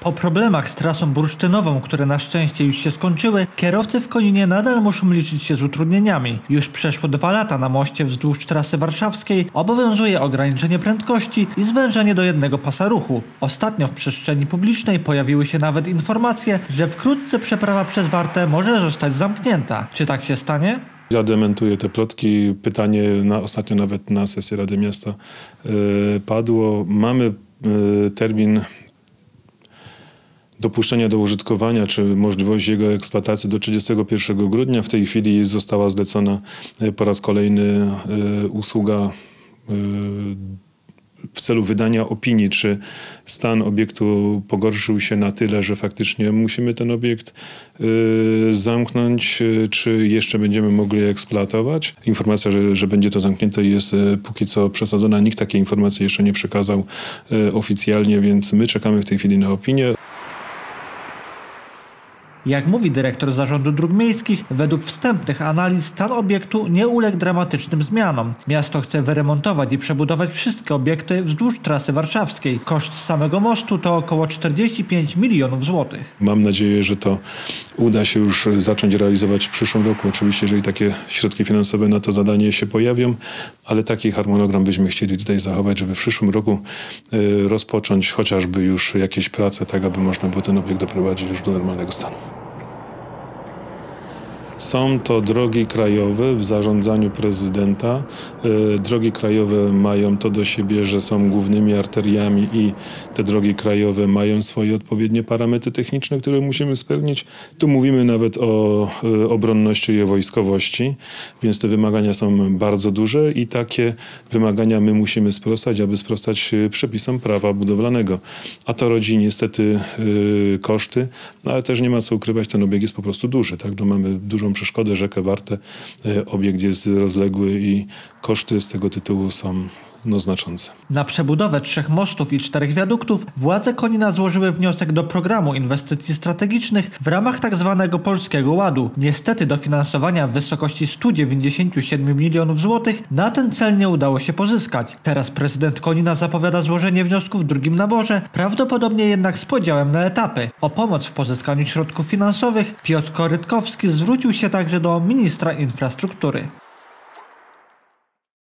Po problemach z trasą bursztynową, które na szczęście już się skończyły, kierowcy w Koninie nadal muszą liczyć się z utrudnieniami. Już przeszło 2 lata na moście wzdłuż trasy warszawskiej obowiązuje ograniczenie prędkości i zwężenie do jednego pasa ruchu. Ostatnio w przestrzeni publicznej pojawiły się nawet informacje, że wkrótce przeprawa przez Wartę może zostać zamknięta. Czy tak się stanie? Ja dementuję te plotki. Pytanie ostatnio nawet na sesji Rady Miasta padło. Mamy termin dopuszczenia do użytkowania, czy możliwość jego eksploatacji do 31 grudnia. W tej chwili została zlecona po raz kolejny usługa w celu wydania opinii, czy stan obiektu pogorszył się na tyle, że faktycznie musimy ten obiekt zamknąć, czy jeszcze będziemy mogli eksploatować. Informacja, że będzie to zamknięte, jest póki co przesadzona. Nikt takiej informacji jeszcze nie przekazał oficjalnie, więc my czekamy w tej chwili na opinię. Jak mówi dyrektor Zarządu Dróg Miejskich, według wstępnych analiz stan obiektu nie uległ dramatycznym zmianom. Miasto chce wyremontować i przebudować wszystkie obiekty wzdłuż trasy warszawskiej. Koszt samego mostu to około 45 milionów złotych. Mam nadzieję, że to uda się już zacząć realizować w przyszłym roku. Oczywiście, jeżeli takie środki finansowe na to zadanie się pojawią, ale taki harmonogram byśmy chcieli tutaj zachować, żeby w przyszłym roku rozpocząć chociażby już jakieś prace, tak aby można było ten obiekt doprowadzić już do normalnego stanu. Są to drogi krajowe w zarządzaniu prezydenta. Drogi krajowe mają to do siebie, że są głównymi arteriami i te drogi krajowe mają swoje odpowiednie parametry techniczne, które musimy spełnić. Tu mówimy nawet o obronności i o wojskowości, więc te wymagania są bardzo duże i takie wymagania my musimy sprostać, aby sprostać przepisom prawa budowlanego. A to rodzi niestety koszty, ale też nie ma co ukrywać, ten obiekt jest po prostu duży, tak? No, mamy dużą przeszkodę, rzekę Wartę, obiekt jest rozległy i koszty z tego tytułu są znaczące. Na przebudowę 3 mostów i 4 wiaduktów władze Konina złożyły wniosek do programu inwestycji strategicznych w ramach tzw. Polskiego Ładu. Niestety dofinansowania w wysokości 197 milionów złotych na ten cel nie udało się pozyskać. Teraz prezydent Konina zapowiada złożenie wniosku w drugim naborze, prawdopodobnie jednak z podziałem na etapy. O pomoc w pozyskaniu środków finansowych Piotr Korytkowski zwrócił się także do ministra infrastruktury.